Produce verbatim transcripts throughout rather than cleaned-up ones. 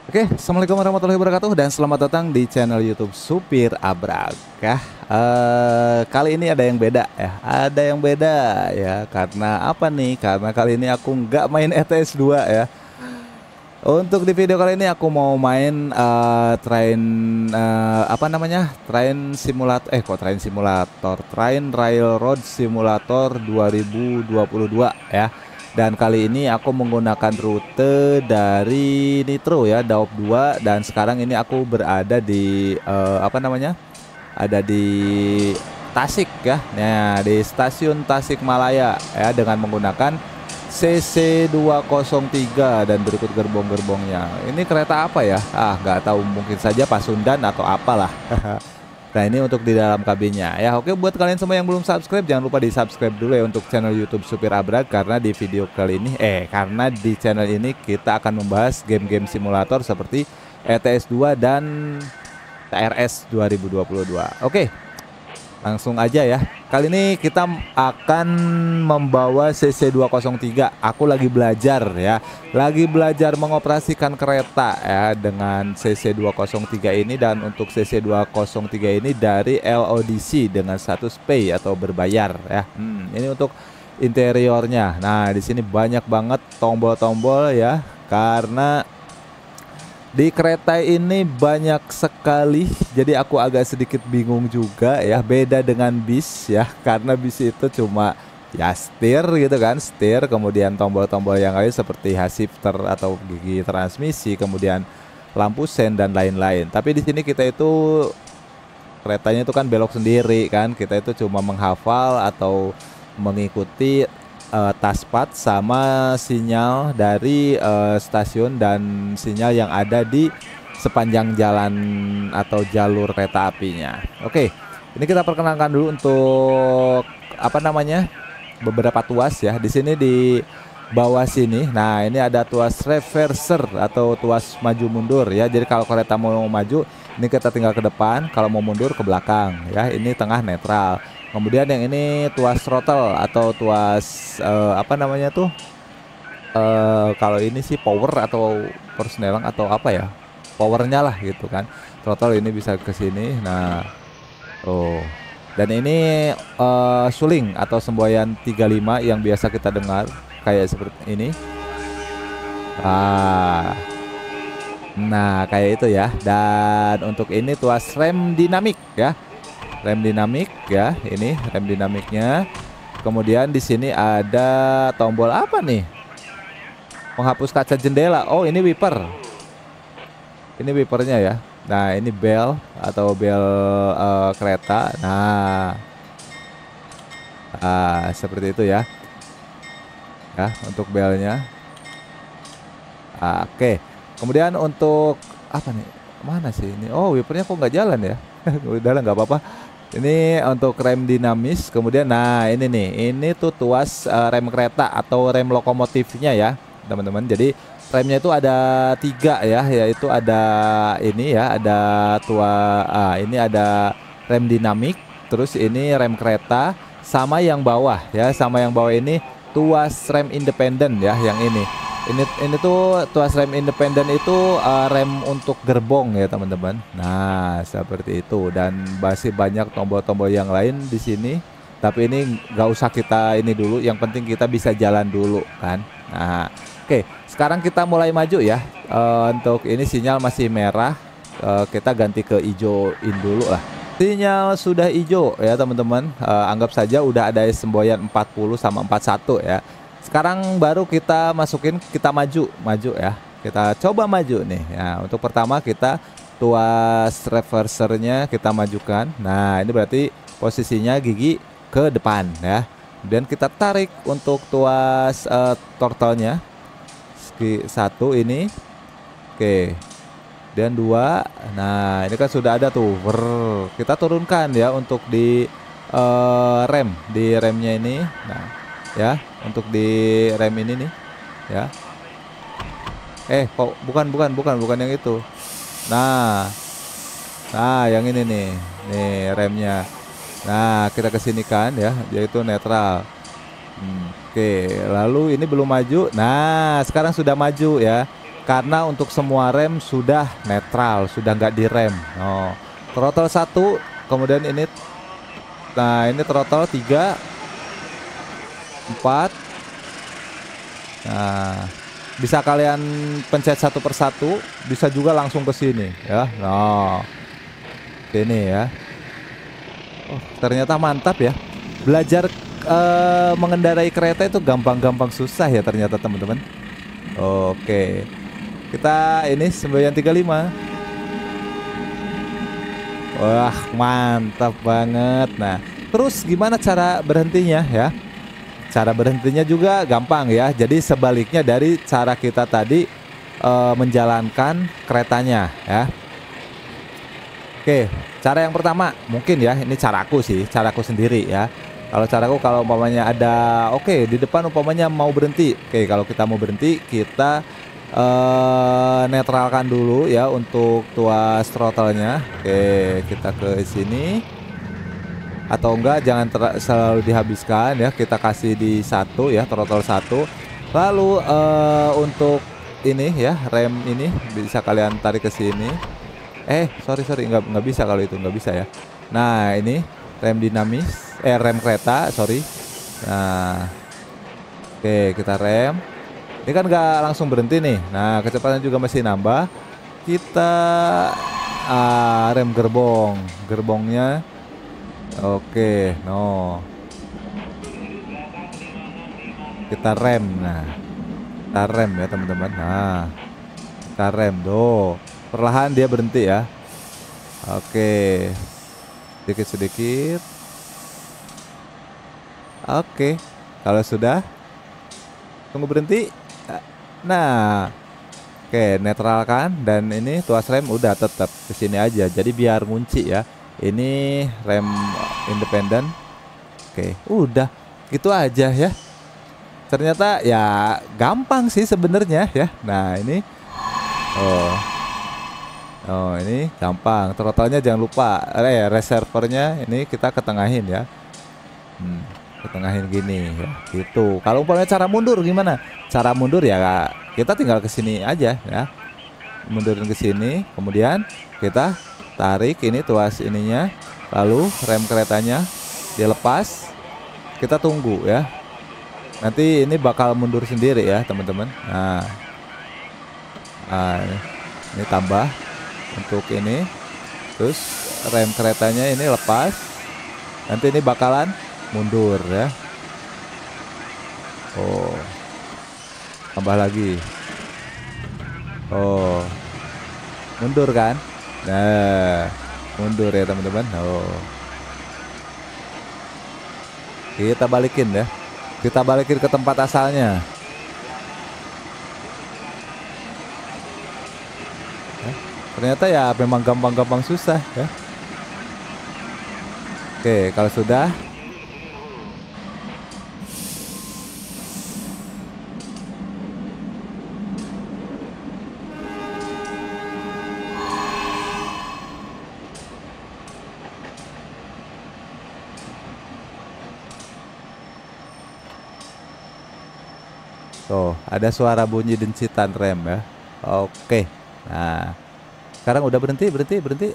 Oke, assalamualaikum warahmatullahi wabarakatuh dan selamat datang di channel YouTube Supir Abraka. Eh, kali ini ada yang beda ya, ada yang beda ya. Karena apa nih? Karena kali ini aku nggak main E T S dua ya. Untuk di video kali ini aku mau main eh, train eh, apa namanya? Train simulator eh kok train simulator, Train Railroad Simulator dua ribu dua puluh dua ya. Dan kali ini aku menggunakan rute dari Nitro ya, Daop dua, dan sekarang ini aku berada di eh, apa namanya? Ada di Tasik ya. Nah, di stasiun Tasikmalaya ya, dengan menggunakan C C dua nol tiga dan berikut gerbong-gerbongnya. Ini kereta apa ya? Ah, nggak tahu, mungkin saja Pasundan atau apalah. Nah, ini untuk di dalam kabinnya ya. Oke, buat kalian semua yang belum subscribe, jangan lupa di subscribe dulu ya untuk channel YouTube Supir Abrak, karena di video kali ini eh karena di channel ini kita akan membahas game-game simulator seperti E T S dua dan T R S dua ribu dua puluh dua. Oke, langsung aja ya. Kali ini kita akan membawa C C dua nol tiga. Aku lagi belajar ya. Lagi belajar mengoperasikan kereta ya dengan C C dua nol tiga ini, dan untuk C C dua nol tiga ini dari L O D C dengan status pay atau berbayar ya. Hmm, ini untuk interiornya. Nah, di sini banyak banget tombol-tombol ya, karena di kereta ini banyak sekali, jadi aku agak sedikit bingung juga ya. Beda dengan bis ya, karena bis itu cuma ya setir gitu kan, setir, kemudian tombol-tombol yang lain seperti shifter atau gigi transmisi, kemudian lampu sen dan lain-lain. Tapi di sini kita itu keretanya itu kan belok sendiri kan, kita itu cuma menghafal atau mengikuti uh, touchpad sama sinyal dari uh, stasiun dan sinyal yang ada di sepanjang jalan atau jalur kereta apinya. Oke, ini kita perkenalkan dulu untuk apa namanya, beberapa tuas ya. Di sini di bawah sini, nah ini ada tuas reverser atau tuas maju mundur ya. Jadi kalau kereta mau maju, ini kita tinggal ke depan, kalau mau mundur ke belakang ya. Ini tengah netral. Kemudian yang ini tuas throttle atau tuas uh, apa namanya tuh? Uh, kalau ini sih power atau persneling atau apa ya? Powernya lah gitu kan. Throttle ini bisa ke sini. Nah, oh. Dan ini uh, suling atau semboyan tiga puluh lima yang biasa kita dengar kayak seperti ini. Ah. Nah, kayak itu ya. Dan untuk ini tuas rem dinamik ya. Rem dinamik ya, ini rem dinamiknya. Kemudian di sini ada tombol apa nih? Menghapus kaca jendela. Oh, ini wiper. Ini wipernya ya. Nah, ini bel atau bel uh, kereta. Nah, ah, seperti itu ya. Ya, untuk belnya. Ah, oke. Kemudian untuk apa nih? Mana sih ini? Oh, wipernya kok nggak jalan ya? Udah lah, nggak apa-apa. Ini untuk rem dinamis. Kemudian nah ini nih, ini tuh tuas uh, rem kereta atau rem lokomotifnya ya teman-teman. Jadi remnya itu ada tiga ya, yaitu ada ini ya, ada tua ah, ini ada rem dinamik, terus ini rem kereta, sama yang bawah ya, sama yang bawah ini tuas rem independen ya, yang ini. Ini ini tuh tuas rem independen itu uh, rem untuk gerbong ya teman-teman. Nah, seperti itu, dan masih banyak tombol-tombol yang lain di sini. Tapi ini nggak usah kita ini dulu, yang penting kita bisa jalan dulu kan. Nah, oke, sekarang kita mulai maju ya. Uh, untuk ini sinyal masih merah, uh, kita ganti ke hijauin dulu lah. Sinyal sudah hijau ya teman-teman. Uh, anggap saja udah ada semboyan empat puluh sama empat puluh satu ya. Sekarang baru kita masukin, kita maju, maju ya. Kita coba maju nih. Ya, untuk pertama kita tuas reversernya kita majukan. Nah, ini berarti posisinya gigi ke depan ya. Kemudian kita tarik untuk tuas uh, turtle-nya. Satu ini. Oke. Dan dua. Nah, ini kan sudah ada tuh. Brrr. Kita turunkan ya untuk di uh, rem, di remnya ini. Nah, ya, untuk di rem ini nih ya. Eh kok bukan bukan bukan bukan yang itu. Nah, nah yang ini nih, nih remnya. Nah, kita kesinikan ya, yaitu netral. Hmm, oke, lalu ini belum maju. Nah, sekarang sudah maju ya. karena untuk semua rem sudah netral, sudah nggak direm. Oh, throttle satu, kemudian ini, nah ini throttle tiga, empat. Nah, bisa kalian pencet satu persatu, bisa juga langsung ke sini ya. Nah, ini ya. Oh, ternyata mantap ya. Belajar uh, mengendarai kereta itu gampang-gampang susah ya ternyata teman-teman. Oke. Kita ini sembilan tiga lima. Wah, mantap banget. Nah, terus gimana cara berhentinya ya? Cara berhentinya juga gampang ya. Jadi sebaliknya dari cara kita tadi uh, menjalankan keretanya ya. Oke, cara yang pertama mungkin ya, ini caraku sih, caraku sendiri ya. Kalau caraku kalau umpamanya ada, oke di depan umpamanya mau berhenti. Oke, kalau kita mau berhenti kita uh, netralkan dulu ya untuk tuas throttle-nya. Oke, kita ke sini. Atau enggak jangan selalu dihabiskan ya, kita kasih di satu ya, throttle satu. Lalu uh, untuk ini ya, rem ini bisa kalian tarik ke sini. Eh sorry sorry nggak nggak bisa kalau itu nggak bisa ya. Nah ini rem dinamis, eh rem kereta sorry. Nah oke kita rem. Ini kan nggak langsung berhenti nih. Nah kecepatan juga masih nambah. Kita ah, rem gerbong, gerbongnya. Oke no. Kita rem. Nah kita rem ya teman-teman. Nah kita rem tuh. Perlahan dia berhenti ya. Oke. Sedikit-sedikit. Oke. Kalau sudah, tunggu berhenti. Nah. Oke, netralkan dan ini tuas rem udah tetap ke sini aja. Jadi biar ngunci ya. Ini rem independen. Oke, udah. Gitu aja ya. Ternyata ya gampang sih sebenarnya ya. Nah, ini oh. Oh ini gampang, throttle-nya jangan lupa, eh reservernya ini kita ketengahin ya, hmm, ketengahin gini ya, gitu. Kalau umpamanya cara mundur gimana? Cara mundur ya kita tinggal ke sini aja ya, mundurin ke sini, kemudian kita tarik ini tuas ininya, lalu rem keretanya dilepas, kita tunggu ya. Nanti ini bakal mundur sendiri ya teman-teman. Nah, nah ini, ini tambah. Untuk ini, terus rem keretanya ini lepas, nanti ini bakalan mundur ya. Oh, tambah lagi. Oh, mundur kan? Nah, mundur ya teman-teman. Oh, kita balikin ya. Kita balikin ke tempat asalnya. Ternyata ya memang gampang-gampang susah ya. Oke, kalau sudah tuh ada suara bunyi dencitan rem ya. Oke. Nah, sekarang udah berhenti, berhenti, berhenti.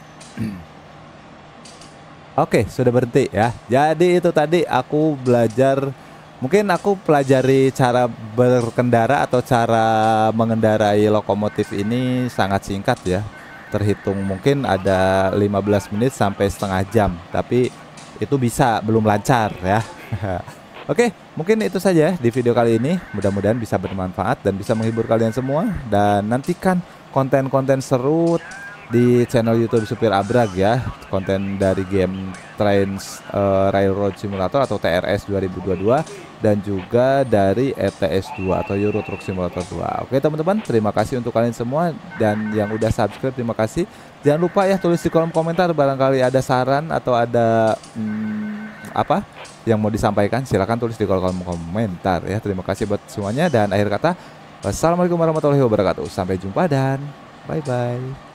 Oke, sudah berhenti ya. Jadi itu tadi aku belajar, mungkin aku pelajari cara berkendara atau cara mengendarai lokomotif ini sangat singkat ya. Terhitung mungkin ada lima belas menit sampai setengah jam. Tapi itu bisa belum lancar ya. Oke, mungkin itu saja di video kali ini. Mudah-mudahan bisa bermanfaat dan bisa menghibur kalian semua. Dan nantikan konten-konten seru di channel YouTube Supir Abrag ya, konten dari game Trains uh, Railroad Simulator atau T R S dua ribu dua puluh dua dan juga dari E T S dua atau Euro Truck Simulator dua. Oke teman-teman, terima kasih untuk kalian semua dan yang udah subscribe terima kasih. Jangan lupa ya tulis di kolom komentar barangkali ada saran atau ada hmm, apa yang mau disampaikan, silahkan tulis di kolom komentar ya. Terima kasih buat semuanya dan akhir kata wassalamualaikum warahmatullahi wabarakatuh. Sampai jumpa dan bye bye.